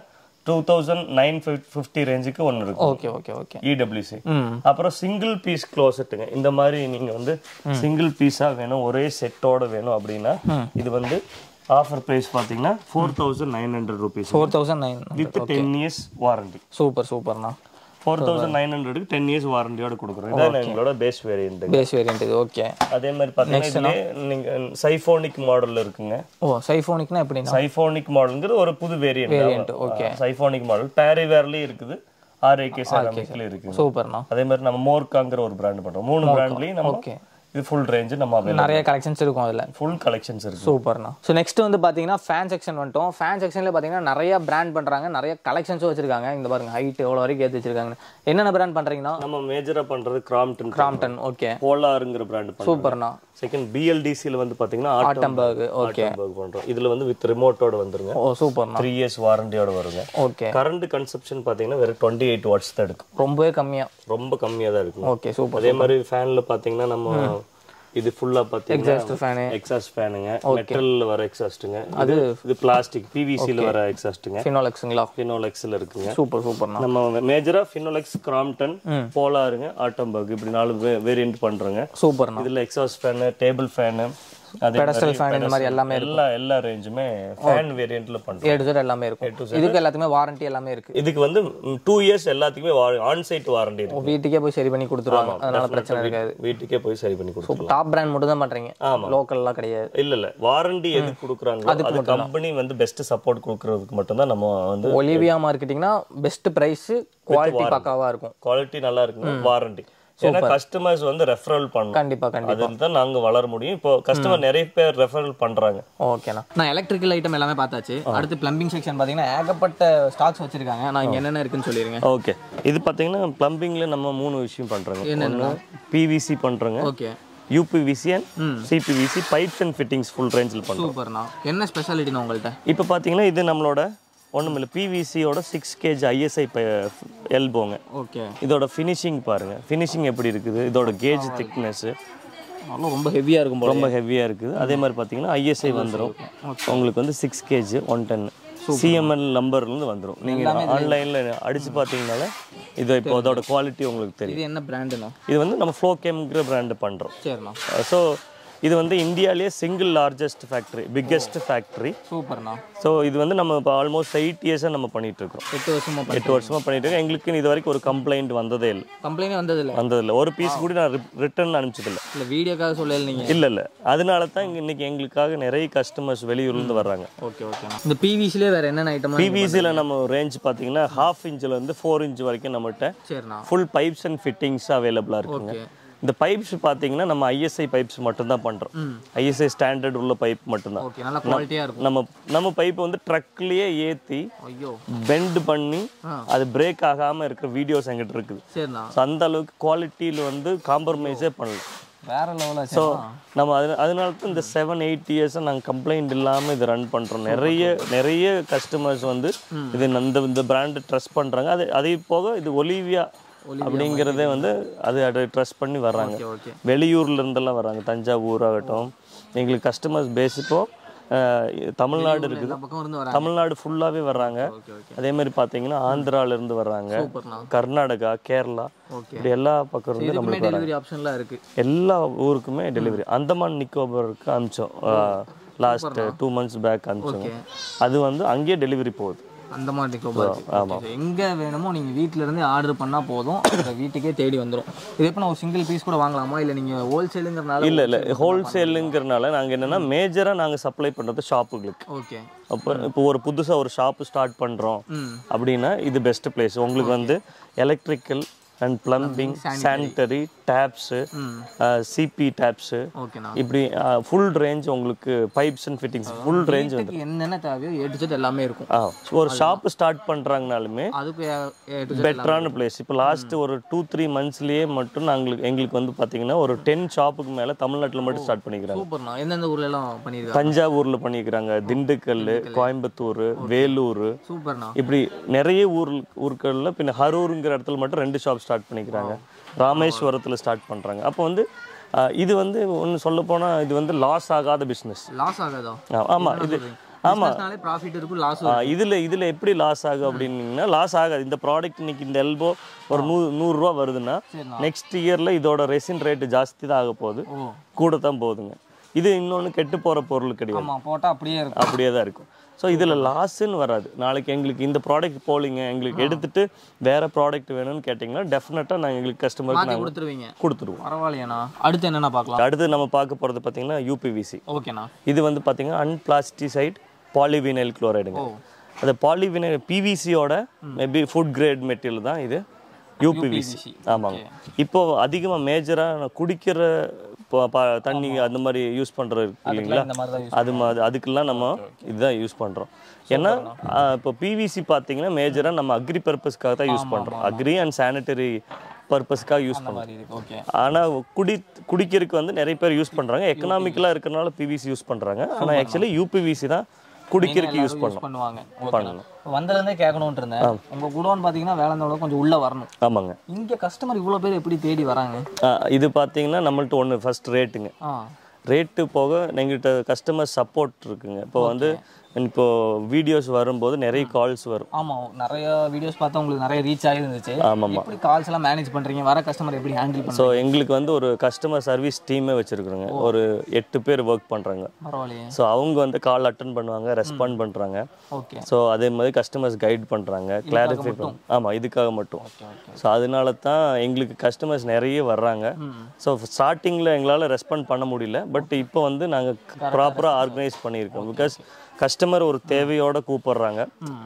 2950 ரேஞ்சுக்கு ஒன்னு இருக்கு. ஓகே. EWC. அப்புறம் சிங்கிள் பீஸ் க்ளோசெட்டுங்க. இந்த மாதிரி நீங்க வந்து சிங்கிள் பீஸா வேணும், ஒரே செட்டோட வேணும் அப்படின்னா இது வந்து ஆஃபர் பிரைஸ் பாத்தீங்கன்னா 4900 ரூபீஸ். 4900 with 10 years warranty. சூப்பர்ண்ணா. 4900 க்கு 10 இயர்ஸ் வாரண்டியோட கொடுக்குறோம். இதான் எங்களோட பேஸ் வேரியன்ட். இது ஓகே. அதே மாதிரி பாத்தீங்கன்னா நீங்க சைஃபோனிக் மாடல் இருக்குங்க. சைஃபோனிக்னா எப்படின்னா? சைஃபோனிக் மாடல்ங்கிறது ஒரு புது வேரியன்ட். ஓகே. சைஃபோனிக் மாடல் பேரிவேர்லயே இருக்குது, RIK செராமிக்ல இருக்கு. சூப்பர்ண்ணா. அதே மாதிரி நம்ம மோர்காங்கிற ஒரு பிராண்ட் பண்றோம். 3 பிராண்ட்லயும் நம்ம இது ஃபுல் ரேஞ்ச் நம்ம நிறைய கலெக்ஷன்ஸ் இருக்கும். அதுல ஃபுல் கலெக்ஷன்ஸ் இருக்கு. சூப்பர்ண்ணா. ஸோ நெக்ஸ்ட் வந்து பாத்தீங்கன்னா ஃபேன் செக்ஷன் வந்துட்டோம். ஃபேன் செக்ஷன்ல பாத்தீங்கன்னா நிறைய பிராண்ட் பண்றாங்க, நிறைய கலெக்ஷன்ஸும் வச்சிருக்காங்க. இந்த பாருங்க ஹைட் எவ்வளவு வரைக்கும் ஏத்தி வச்சிருக்காங்க. என்னென்ன பிராண்ட் பண்றீங்கன்னா? நம்ம மேஜரா பண்றது கிராம்டன். ஓகே. போலார்ங்கிற பிராண்ட் பண்றோம். சூப்பர்ண்ணா. செகண்ட் BLDC ல வந்து பாத்தீங்கன்னா ஆட்டம்பர்க். ஓகே. பண்றோம். இதுல வந்து வித் ரிமோட்டோட வந்துருங்க. சூப்பர்ண்ணா. 3 இயர்ஸ் வாரண்டியோட வருங்க. ஓகே. கரண்ட் கன்சப்ஷன் பாத்தீங்கன்னா வெறும் 28 வாட்ஸ் தான் எடுக்கும். ரொம்ப கம்மியா தான் இருக்கும். ஓகே. சூப்பர். அதே மாதிரி ஃபேன்ல பாத்தீங்கன்னா நம்ம இது ஃபுல்லா பாத்தீங்கன்னா எக்ஸாஸ்ட் ஃபேனுங்க. மெட்டல்ல வர எக்ஸாஸ்ட்ங்க. இது பிளாஸ்டிக் PVC ல வர எக்ஸாஸ்ட்ங்க. ஃபினோலெக்ஸ்ல இருக்குங்க. சூப்பர்ண்ணா. நம்ம மேஜரா ஃபினோலெக்ஸ், கிராம்டன், போலாருங்க, ஆட்டம்பர்க் இப்படி 4 வேரியன்ட் பண்றோங்க. சூப்பர்ண்ணா. இதுல exhaust fan, table fan, pedestal fan இந்த மாதிரி எல்லாமே எல்லா ரேஞ்சுமே ஃபேன் வேரியன்ட்ல பண்றோம். A to Z எல்லாமே இருக்கும். இதுக்கு எல்லாத்துக்குமே வாரண்டி எல்லாமே இருக்கு. இதுக்கு வந்து 2 இயர்ஸ் எல்லாத்துக்குமே ஆன் சைட் வாரண்டி இருக்கு. வீட்டுக்கே போய் சரி பண்ணி கொடுத்துருவாங்க. அதனால பிரச்சனை இருக்காது. வீட்டுக்கே போய் சரி பண்ணி கொடுத்துருவாங்க. டாப் பிராண்ட் மட்டும் தான் பண்றீங்க. லோக்கல்லாம் கிடையாது. இல்ல வாரண்டி எதுக்கு கொடுக்குறாங்க அது கம்பெனி வந்து பெஸ்ட் சப்போர்ட் கொடுக்கிறதுக்கு மட்டும் தான் நம்ம வந்து ஒலிவியா மார்க்கெட்டிங்னா பெஸ்ட் பிரைஸ் குவாலிட்டி பக்காவா இருக்கும். குவாலிட்டி நல்லா இருக்கும் வாரண்டி. ஏன்னா கஸ்டமர்ஸ் வந்து ரெஃபரல் பண்ணணும். கண்டிப்பா அதுல தான் நாங்க வளர முடியும். இப்போ கஸ்டமர் நிறைய பேர் ரெஃபரல் பண்றாங்க. ஓகேண்ணா, நான் எலக்ட்ரிக்கல் ஐட்டம் எல்லாமே பார்த்தாச்சு. அடுத்து பிளம்பிங் செக்ஷன் பாத்தீங்கன்னா ஏகப்பட்ட ஸ்டாக்ஸ் வச்சிருக்காங்க. நான் இங்க என்னென்ன இருக்குன்னு சொல்லிருங்க. ஓகே, இது பாத்தீங்கன்னா பிளம்பிங்ல நம்ம 3 விஷயம் பண்றோங்க. ஒன்னு பிவிசி பண்றோங்க. Okay, UPVC and CPVC pipes and fittings full ரேஞ்சில் பண்றோம். சூப்பர்ண்ணா. என்ன ஸ்பெஷாலிட்டினா உங்கள்ட்ட? இப்போ பாத்தீங்கன்னா இது நம்மளோட ஒண்ணுமில்ல பிவிசியோட 6 kg ISI எல்போங்க. ஓகே, இதோட ஃபினிஷிங் பாருங்க. ஃபினிஷிங் எப்படி இருக்குது, இதோட கேஜ் திக்னஸ் ரொம்ப ஹெவியா இருக்கும். ரொம்ப ஹெவியா இருக்குது. அதே மாதிரி பாத்தீங்கன்னா ISI வந்துடும் உங்களுக்கு வந்து 6 kg 110 CML நம்பர்லேருந்து வந்துடும். நீங்கள் ஆன்லைனில் அடித்து பார்த்தீங்கனால இது இப்போ அதோட குவாலிட்டி உங்களுக்கு தெரியும். இது என்ன பிராண்டுண்ணா? இது வந்து நம்ம ஃப்ளோகேம்ங்கிற பிராண்டு பண்ணுறோம். சரிண்ணா. ஸோ இது வந்து இந்தியாவிலேயே single largest factory, biggest factory. சூப்பர்ண்ணா. ஸோ இது வந்து நம்ம இப்போ ஆல்மோஸ்ட் 8 இயர்ஸாக நம்ம பண்ணிட்டு இருக்கோம். 8 வருஷமா பண்ணிட்டு இருக்கோம். எங்களுக்கு இது வரைக்கும் ஒரு கம்ப்ளைண்ட் வந்ததே இல்லை. கம்ப்ளைண்ட் வந்ததில்லை. ஒரு பீஸ் கூட நான் ரிட்டர்ன் அனுப்பிச்சதில்லை. இல்லை வீடியோக்காக சொல்லல நீங்கள்? இல்லை. அதனால தான் இன்னைக்கு எங்களுக்காக நிறைய கஸ்டமர்ஸ் வெளியூர்லேருந்து வர்றாங்க. ஓகே. இந்த பிவிசிலே வேற என்னென்ன ஐட்டம்? பிவிசியில் நம்ம ரேஞ்ச் பார்த்தீங்கன்னா 1/2 இன்ச்லேருந்து 4 inch வரைக்கும் நம்மகிட்ட ஃபுல் பைப்ஸ் அண்ட் ஃபிட்டிங்ஸ் அவைலபிளாக இருக்குங்க. இந்த பைப்ஸ் பார்த்தீங்கன்னா நம்ம ISI பைப்ஸ் மட்டும் தான் பண்றோம். ISI ஸ்டாண்டர்ட் உள்ள பைப் மட்டும் தான். ஓகே, நல்ல குவாலிட்டியா இருக்கும். நம்ம பைப் வந்து ட்ரக்லயே ஏத்தி பெண்ட் பண்ணி அது பிரேக் ஆகாம இருக்கிற வீடியோஸ் எங்கிட்ட இருக்குது. சரிண்ணா. அந்த அளவுக்கு குவாலிட்டியில வந்து காம்ப்ரமைஸே பண்ணல. வேற லெவலா. ஸோ நம்ம அதனால தான் இந்த 7-8 இயர்ஸாக நாங்கள் கம்ப்ளைண்ட் இல்லாமல் இதை ரன் பண்ணுறோம். நிறைய கஸ்டமர்ஸ் வந்து இது இந்த பிராண்டை ட்ரஸ்ட் பண்ணுறாங்க. அதே போக இது ஒலிவியா அப்படிங்கிறதே வந்து அதை ட்ரஸ்ட் பண்ணி வர்றாங்க. வெளியூர்ல இருந்தெல்லாம் வர்றாங்க. தஞ்சாவூர் ஆகட்டும், எங்களுக்கு கஸ்டமர்ஸ் பேஸ் இப்போ தமிழ்நாடு இருக்குது. தமிழ்நாடு ஃபுல்லாவே வர்றாங்க. அதே மாதிரி பாத்தீங்கன்னா ஆந்திரால இருந்து வர்றாங்க, கர்நாடகா, கேரளா, இப்படி எல்லா பக்கம் இருந்து நம்மளுக்கு டெலிவரி ஆப்ஷன்லாம் இருக்கு. எல்லா ஊருக்குமே டெலிவரி. அந்தமான் நிக்கோபாருக்கு அனுப்பிச்சோம் லாஸ்ட் 2 months பேக் அனுப்பிச்சோம். அது வந்து அங்கேயே டெலிவரி போகுது. அந்த மாதிரி எங்கே வேணுமோ நீங்கள் வீட்டில் இருந்து ஆர்டர் பண்ணால் போதும், அந்த வீட்டுக்கே தேடி வந்துடும். இது எப்போ நான் ஒரு சிங்கிள் பீஸ் கூட வாங்கலாமா, இல்லை நீங்கள் ஹோல்சேலுங்கிறனால? இல்லை ஹோல்சேலுங்கிறனால நாங்கள் என்னென்னா மேஜராக நாங்கள் சப்ளை பண்ணுறது ஷாப்புகளுக்கு. ஓகே. இப்போ ஒரு புதுசாக ஒரு ஷாப்பு ஸ்டார்ட் பண்ணுறோம் அப்படின்னா இது பெஸ்ட் பிளேஸ். உங்களுக்கு வந்து electrical and plumbing, sanitary, taps, CP taps, இப்படி ஃபுல் ரேஞ்ச் உங்களுக்கு pipes and fittings full range வந்து என்னென்ன தேவையோ A to Z எல்லாமே இருக்கும். ஒரு ஷாப் ஸ்டார்ட் பண்றாங்கனாலுமே அதுக்கு பெட்டரான பிளேஸ். இப்போ லாஸ்ட் ஒரு 2-3 monthsலயே மட்டும் எங்களுக்கு வந்து பாத்தீங்கன்னா ஒரு 10 ஷாப்புக்கு மேல தமிழ்நாட்டில் மட்டும் ஸ்டார்ட் பண்ணிக்கிறாங்க. சூப்பர்ண்ணா. எந்தெந்த ஊர்ல எல்லாம் பண்ணிருக்காங்க? தஞ்சாவூர்ல பண்ணிக்கிறாங்க, திண்டுக்கல், கோயம்புத்தூர், வேலூர், சூப்பர்ண்ணா, இப்படி நிறைய ஊர்கள்ல. பின்ன ஹரூருங்கிற இடத்துல மட்டும் 2 ஷாப் ஸ்டார்ட் பண்ணிக்கிறாங்க. ராமேஸ்வரத்துல ஸ்டார்ட் பண்றாங்க. அப்போ வந்து இது வந்து ஒன்று சொல்ல போனா இது வந்து லாஸ் ஆகாத பிஸ்னஸ். லாஸ் ஆகாதா? ஆமா, இது ஆமா ப்ராஃபிட் இருக்கும், லாஸ். இதுல எப்படி லாஸ் ஆகும் அப்படின்னீங்கன்னா லாஸ் ஆகாது. இந்த ப்ராடக்ட் இன்னைக்கு இந்த எல்போ ஒரு 100 ரூபா வருதுன்னா நெக்ஸ்ட் இயர்ல இதோட ரெசின் ரேட் ஜாஸ்தி தான் ஆக போகுது, கூட தான் போகுதுங்க. இது இன்னொன்று கெட்டு போற பொருள் கிடையாது, போட்டால் அப்படியே தான் இருக்கும். ஸோ இதில் லாஸ்ன்னு வராது. நாளைக்கு எங்களுக்கு இந்த ப்ராடக்ட் போலிங்க, எங்களுக்கு எடுத்துட்டு வேற ப்ராடக்ட் வேணும்னு கேட்டிங்கன்னா டெஃபினட்டாக நாங்கள் எங்களுக்கு கஸ்டமருக்கு நாங்கள் கொடுத்துருவோம். பரவாயில்லையாண்ணா. அடுத்து என்னென்ன பார்க்கலாம்? அடுத்து நம்ம பார்க்க போகிறது பார்த்தீங்கன்னா யூபிவிசி. ஓகேண்ணா. இது வந்து பார்த்தீங்கன்னா அன்பிளாஸ்டிசைட் பாலிவினைல் குளோரைடுங்க. அது பாலிவினைல் பிவிசியோட மேபி ஃபுட் கிரேட் மெட்டீரியல் தான் இது யூபிவிசி. ஆமாங்க. இப்போ அதிகமாக மேஜராக குடிக்கிற தண்ணி அந்த மாதிரி யூஸ் பண்ணுறது இல்லைங்களா, அதுக்கெல்லாம் நம்ம இதுதான் யூஸ் பண்ணுறோம். ஏன்னா இப்போ பிவிசி பார்த்தீங்கன்னா மேஜராக நம்ம அக்ரி பர்பஸ்க்காக தான் யூஸ் பண்ணுறோம். அக்ரி அண்ட் சானிட்டரி பர்பஸ்க்காக யூஸ் பண்ணுறோம். ஆனால் குடிக்கிறதுக்கு வந்து நிறைய பேர் யூஸ் பண்ணுறாங்க. எக்கனாமிக்கலாக இருக்கிறனால பிவிசி யூஸ் பண்ணுறாங்க. ஆனால் ஆக்சுவலி யூபிவிசி தான் குடிக்கிறதுக்கு யூஸ் பண்ணணும். வந்ததுலேருந்தே கேட்கணும்னு இருந்தேன். உங்கள் குடோன் பார்த்தீங்கன்னா வேளாந்தோட கொஞ்சம் உள்ளே வரணும். ஆமாங்க. இங்கே கஸ்டமர் இவ்வளோ பேர் எப்படி தேடி வராங்க? இது பார்த்தீங்கன்னா நம்மள்ட்ட ஒன்று ஃபர்ஸ்ட் ரேட்டுங்க. ரேட்டு போக எங்கள்கிட்ட கஸ்டமர் சப்போர்ட் இருக்குங்க. இப்போ வந்து இப்போ வீடியோஸ் வரும்போது நிறைய கால்ஸ் வரும். ஆமா, நிறைய வீடியோஸ் பார்த்தா உங்களுக்கு நிறைய ரீச் ஆகிருந்துச்சு. எப்படி கால்ஸ் எல்லாம் மேனேஜ் பண்றீங்க, வர கஸ்டமர் எப்படி ஹேண்டில் பண்றீங்க? ஸோ எங்களுக்கு வந்து ஒரு கஸ்டமர் சர்வீஸ் டீமே வச்சிருக்கிறோங்க. ஒரு 8 பேர் ஒர்க் பண்றாங்க. பரவாயில்லையே. ஸோ அவங்க வந்து கால் அட்டன் பண்ணுவாங்க, ரெஸ்பாண்ட் பண்றாங்க. ஓகே. ஸோ அதே மாதிரி கஸ்டமர்ஸ் கைட் பண்றாங்க, கிளாரிஃபை ஆமா இதுக்காக மட்டும். ஸோ அதனால தான் எங்களுக்கு கஸ்டமர்ஸ் நிறைய வர்றாங்க. ஸோ ஸ்டார்டிங்ல எங்களால் ரெஸ்பாண்ட் பண்ண முடியல, பட் இப்போ வந்து நாங்கள் ப்ராப்பராக ஆர்கனைஸ் பண்ணியிருக்கோம். பிகாஸ் கஸ்டமர் ஒரு தேவையோட கூப்பிடுறாங்க.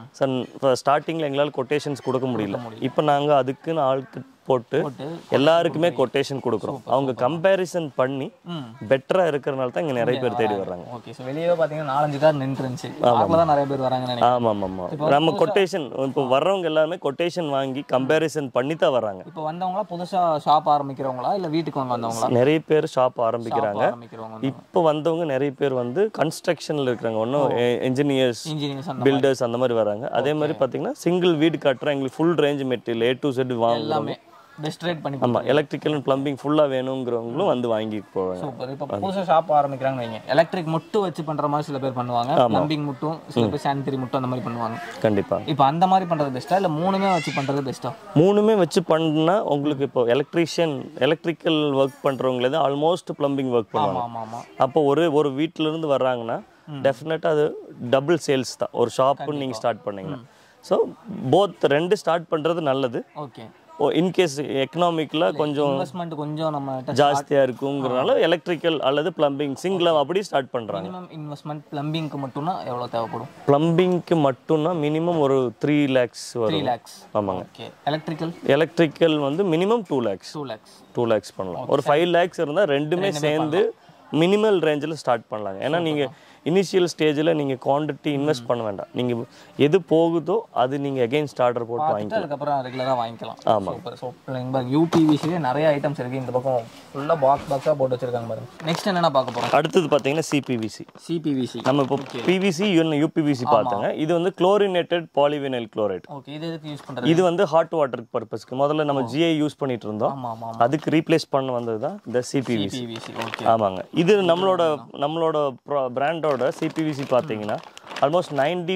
சார் ஸ்டார்டிங்கில் எங்களால் கொட்டேஷன்ஸ் கொடுக்க முடியல. இப்போ நாங்கள் அதுக்குன்னு ஆளுக்கு போட்டு எல்லாருக்குமே கொட்டேஷன் கொடுக்குறோம். அவங்க கம்பேரிசன் பண்ணி பெட்டரா இருக்கிறனால தான் இங்க நிறைய பேர் தேடி வர்றாங்க. ஓகே. சோ வெளியே பாத்தீங்கன்னா 4-5 கார் நின்னுருந்துச்சு, அதுல தான் நிறைய பேர் வராங்க நினைக்கிறேன். ஆமா ஆமா. நம்ம கொட்டேஷன் இப்போ வர்றவங்க எல்லாரும் கொட்டேஷன் வாங்கி கம்பேரிசன் பண்ணி தான் வர்றாங்க. இப்போ வந்தவங்களா புதுசா ஷாப் ஆரம்பிக்கிறவங்களா இல்ல வீட்டுக்கு வந்தவங்களா? நிறைய பேர் ஷாப் ஆரம்பிக்கிறாங்க. இப்போ வந்தவங்க நிறைய பேர் வந்து கன்ஸ்ட்ரக்ஷன்ல இருக்காங்க, ஒன்னும் இன்ஜினியர்ஸ் பில்டர்ஸ் அந்த மாதிரி வராங்க. அதே மாதிரி பாத்தீங்கன்னா சிங்கிள் வீடு கட்டுற எங்களுக்கு full range material A to Z வாங்குறாங்க. பெஸ்ட் ரேட் பண்ணி. ஆமா, எலக்ட்ரிக்கல் அண்ட் பிளம்பிங் ஃபுல்லா வேணும்ங்கறவங்களும் வந்து வாங்கி போவாங்க. சூப்பர். இப்போ புதுசா ஷாப் ஆரம்பிக்கறாங்க வைங்க, எலக்ட்ரிக் மட்டும் வச்சு பண்ற மாதிரி சில பேர் பண்ணுவாங்க, பிளம்பிங் மட்டும், சில பேர் சானிட்டரி மட்டும் அந்த மாதிரி பண்ணுவாங்க. கண்டிப்பா. இப்போ அந்த மாதிரி பண்றது பெஸ்டா இல்ல மூணுமே வச்சு பண்றது பெஸ்டா? மூணுமே வச்சு பண்ணா உங்களுக்கு இப்போ எலக்ட்ரிக்கல் ஒர்க் பண்றவங்களே தான் ஆல்மோஸ்ட் பிளம்பிங் ஒர்க் பண்ணுவாங்க. ஆமா ஆமா. அப்போ ஒரு வீட்ல இருந்து வர்றாங்கன்னா டெஃபினட்டா அது டபுள் சேல்ஸ் தான் ஒரு ஷாப்னு நீங்க ஸ்டார்ட் பண்ணீங்கன்னா. ஸோ போத் ரெண்டு ஸ்டார்ட் பண்றது நல்லது. ஓகே. இன்கேஸ் எக்கனாமிக்ல கொஞ்சம் இன்வெஸ்ட்மென்ட் கொஞ்சம் நம்ம ஜாஸ்தியா இருக்குங்கிறனால எலக்ட்ரிக்கல் அல்லது பிளம்பிங் சிங்கிளா அப்படி ஸ்டார்ட் பண்றாங்க. மினிமம் இன்வெஸ்ட்மென்ட் பிளம்பிங்க்கு மட்டும்னா எவ்வளவு தேவைப்படும்? பிளம்பிங்க்கு மட்டும்னா மினிமம் ஒரு 3 lakhs வரும். 3 lakhs. ஆமாங்க. ஓகே. எலக்ட்ரிக்கல் வந்து மினிமம் 2 lakhs. 2 lakhs பண்ணலாம். ஒரு 5 lakhs இருந்தா ரெண்டுமே சேர்ந்து மினிமல் ரேஞ்சில் ஸ்டார்ட் பண்ணலாங்க. ஏன்னா நீங்கள் இனிஷியல் ஸ்டேஜில் நீங்கள் குவான்டிட்டி இன்வெஸ்ட் பண்ண வேண்டாம். நீங்கள் எது போகுதோ அது நீங்கள் அகைன்ஸ்ட் ஆர்டர் போட்டு வாங்கிக்கலாம், அதுக்கப்புறம் ரெகுலராக வாங்கிக்கலாம். ஆமாம். சூப்பர். யூபிவிசிலே நிறைய ஐட்டம்ஸ் இருக்குது. இந்த பக்கம் ஃபுல்லாக பாக்ஸாக போட்டு வச்சிருக்காங்க பாருங்க. நெக்ஸ்ட் என்னென்ன பார்க்க போகிறோம்? அடுத்தது பார்த்தீங்கன்னா சிபிவிசி. நம்ம இப்போ பிவிசி யூபிவிசி பார்த்தாங்க. இது வந்து குளோரினேட்டட் பாலிவினைல் குளோரைட். ஓகே. இது எதுக்கு யூஸ் பண்ணுறது? இது வந்து ஹாட் வாட்டர் பர்பஸ்க்கு முதல்ல நம்ம GI யூஸ் பண்ணிட்டு இருந்தோம். அதுக்கு ரீப்ளேஸ் பண்ண வந்தது தான் இந்த சிபிவிசி. ஆமாங்க. இது நம்மளோட பிராண்டோட சிபிவிசி பார்த்தீங்கன்னா ஆல்மோஸ்ட்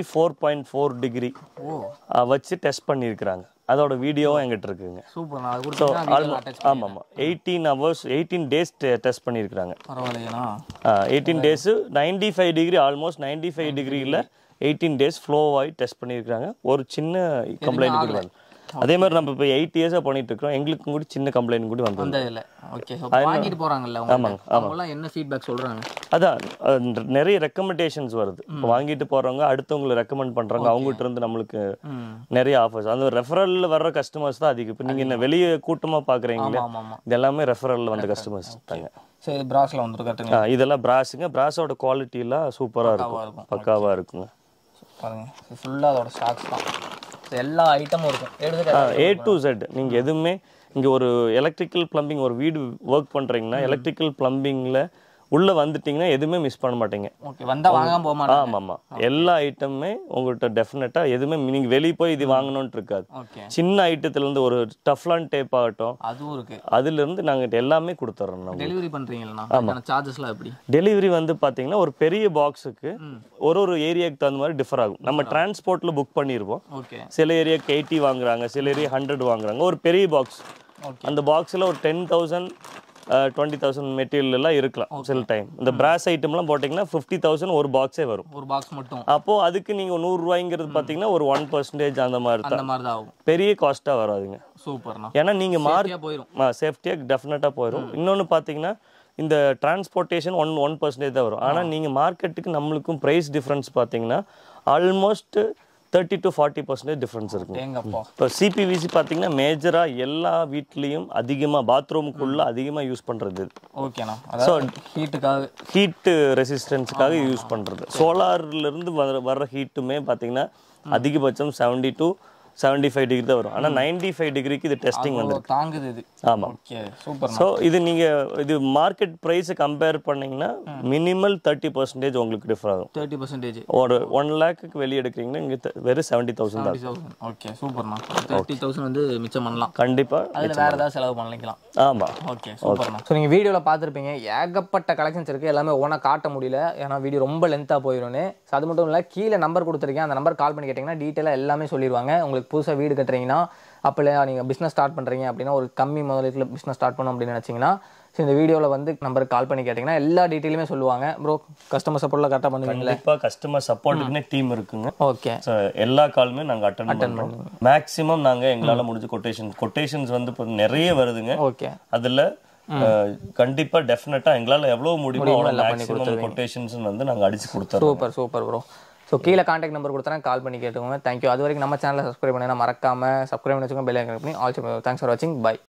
94.4 டிகிரி வச்சு டெஸ்ட் பண்ணியிருக்கிறாங்க. அதோட வீடியோவும் எங்கிட்ட இருக்குங்க. ஆமாம் 18 days டெஸ்ட் பண்ணியிருக்கிறாங்க. 18 days 95 டிகிரி ஆல்மோஸ்ட் 95 டிகிரியில் 18 days ஃப்ளோ ஆகி டெஸ்ட் பண்ணியிருக்கிறாங்க. ஒரு சின்ன கம்ப்ளைண்ட் கூட வந்து அதே மாதிரி நம்ம இப்போ 8 years பண்ணிட்டு இருக்கோம். எங்களுக்கும் கூட சின்ன கம்ப்ளைண்ட் கூட வந்தது. ஓகே. வாங்கிட்டு போறாங்கல்ல அவங்க என்ன ஃபீட்பேக் சொல்றாங்க? அதான் நிறைய ரெக்கமெண்டேஷன்ஸ் வருது. வாங்கிட்டு போறவங்க அடுத்தவங்களை ரெக்கமெண்ட் பண்றாங்க. அவங்ககிட்ட இருந்து நம்மளுக்கு நிறைய ஆஃபர்ஸ், அந்த ரெஃபரல்ல வர்ற கஸ்டமர்ஸ் தான் அதிகம். இப்போ நீங்க என்ன வெளியே கூட்டமா பாக்குறீங்களா, இது எல்லாமே ரெஃபரல்ல வந்த கஸ்டமர்ஸ் தாங்க. சரி, பிராஸ்ல வந்துருக்காங்க. இதெல்லாம் பிராஸுங்க. பிராஸோட குவாலிட்டி எல்லாம் சூப்பரா இருக்கும், பக்காவா இருக்குங்க. பாருங்க, ஃபுல்லா அதோட ஸ்டாக்ஸ் தான், எல்லா ஐட்டமும் இருக்கும். A to Z. நீங்க எதுவுமே இங்க ஒரு எலக்ட்ரிக்கல் பிளம்பிங் ஒரு வீடு ஒர்க் பண்றீங்கன்னா எலக்ட்ரிக்கல் பிளம்பிங்ல உள்ள வந்துட்டீங்கன்னா எதுவுமே மிஸ் பண்ண மாட்டீங்க. ஓகே. வந்தா வாங்காம போக மாட்டீங்க. ஆமா. எல்லா ஐட்டமுமே உங்கள்கிட்ட டெஃபினட்டா எதுவுமே நீங்க வெளியே போய் இது வாங்கணும்னு இருக்காது. சின்ன ஐட்டத்துல இருந்து ஒரு டஃப்லான் டேப் ஆகட்டும், அதுவும் இருக்கு. அதுல இருந்து நாங்க எல்லாமே கொடுத்துறோம். டெலிவரி பண்றீங்களா? சார்ஜஸ்லாம் எப்படி? டெலிவரி வந்து பாத்தீங்கன்னா ஒரு பெரிய பாக்ஸுக்கு ஒரு ஏரியாக்கு தகுந்த மாதிரி டிஃபர் ஆகும். நம்ம டிரான்ஸ்போர்ட்ல புக் பண்ணிருப்போம். சில ஏரியாக்கு 80 வாங்குறாங்க, சில ஏரியா 100 வாங்குறாங்க. ஒரு பெரிய பாக்ஸ், அந்த பாக்ஸ்ல ஒரு 10,000 20,000 மெட்டீரியல் எல்லாம் இருக்கலாம். சில டைம் இந்த பிராஸ் ஐட்டம்லாம் போட்டிங்கன்னா 50,000 ஒரு பாக்ஸே வரும். ஒரு பாக்ஸ் மட்டும். அப்போ அதுக்கு நீங்க 100 ரூபாய்ங்கிறது பாத்தீங்கன்னா ஒரு 1% அந்த மாதிரி தான் ஆகும். பெரிய காஸ்டா வராதுங்க. சூப்பர்ண்ணா. ஏன்னா நீங்க சேஃப்டியா டெஃபினட்டா போயிடும். இன்னொன்னு பாத்தீங்கன்னா இந்த டிரான்ஸ்போர்ட்டேஷன் 1% தான் வரும். ஆனா நீங்க மார்க்கெட்டுக்கு நம்மளுக்கும் பிரைஸ் டிஃபரன்ஸ் பாத்தீங்கன்னா ஆல்மோஸ்ட் 30 to 40% டிஃபரன்ஸ் இருக்கு. இப்போ சிபிவிசி பார்த்தீங்கன்னா மேஜரா எல்லா வீட்லயும் அதிகமா பாத்ரூமுக்குள்ள அதிகமா யூஸ் பண்றது. ஓகேண்ணா. ஸோ ஹீட் ரெசிஸ்டன்ஸுக்காக யூஸ் பண்றது. சோலார்ல இருந்து வர்ற ஹீட்டுமே பார்த்தீங்கன்னா அதிகபட்சம் 70 to 75 டிகிரி தான் வரும். ஆனால் 95 டிகிரிக்கு இது டெஸ்டிங் வந்து தாங்குது இது. ஆமாம். Okay super. ஸோ இது நீங்கள் இது மார்க்கெட் ப்ரைஸை கம்பேர் பண்ணிங்கன்னா மினிமல் 30% உங்களுக்கு டிஃபர் ஆகும். 30%. ஒரு 1 லேக்குக்கு வெளியே எடுக்கிறீங்கன்னா இங்கே வெறும் 70,000 தான். ஓகே சூப்பர்ண்ணா. 30,000 வந்து மிச்சம் பண்ணலாம் கண்டிப்பாக. அதில் வேறு ஏதாவது செலவு பண்ணிக்கலாம். ஆமாம். ஓகே சூப்பர்ண்ணா. ஸோ நீங்கள் வீடியோவில் பார்த்துருப்பீங்க ஏகப்பட்ட கலெக்ஷன்ஸ் இருக்குது. எல்லாமே ஓனாக காட்ட முடியல ஏன்னா வீடியோ ரொம்ப லென்த்தாக போயிடும்னு. ஸோ அது மட்டும் இல்லை கீழே நம்பர் கொடுத்துருக்கேன், அந்த நம்பர் கால் பண்ணி கேட்டிங்கன்னா டீட்டெயிலாக எல்லாமே சொல்லிடுவாங்க. உங்களுக்கு புதுசாக வீடு கட்டுறீங்கன்னா அப்போ நீங்கள் பிஸ்னஸ் ஸ்டார்ட் பண்ணுறீங்க அப்படின்னா ஒரு கம்மி முதலீட்டில் பிஸ்னஸ் ஸ்டார்ட் பண்ணணும் அப்படின்னு நினச்சிங்கன்னா ஸோ இந்த வீடியோவில் வந்து நம்பருக்கு கால் பண்ணி கேட்டிங்கன்னா எல்லா டீட்டெயிலுமே சொல்லுவாங்க. ப்ரோ கஸ்டமர் சப்போர்ட்டில் கரெக்டாக பண்ணுவீங்களா? இப்போ கஸ்டமர் சப்போர்ட்டுக்குன்னே டீம் இருக்குங்க. ஓகே. ஸோ எல்லா காலுமே நாங்கள் அட்டன் பண்ணுறோம். மேக்ஸிமம் நாங்கள் எங்களால் முடிஞ்ச கொட்டேஷன்ஸ் வந்து இப்போ நிறைய வருதுங்க. ஓகே. அதில் கண்டிப்பாக டெஃபினட்டாக எங்களால் எவ்வளோ முடியுமோ அவ்வளோ மேக்ஸிமம் கொட்டேஷன்ஸ் வந்து நாங்கள் அடிச்சு கொடுத்தோம். Super super bro. ஸோ கீழே கான்டாக்ட் நம்பர் கொடுத்தா கால் பண்ணி கேட்டுக்கோங்க. தேங்க்யூ. அது வரைக்கும் நம்ம சேனலை சப்ஸ்கிரைப் பண்ணி மறக்காமல் சப்ஸ்கிரைப் பண்ணி வச்சுக்கோங்க. பெல் ஐக்கான் கிளிக் பண்ணி ஆல். தேங்க்ஸ் ஃபார் வாட்சிங். பை.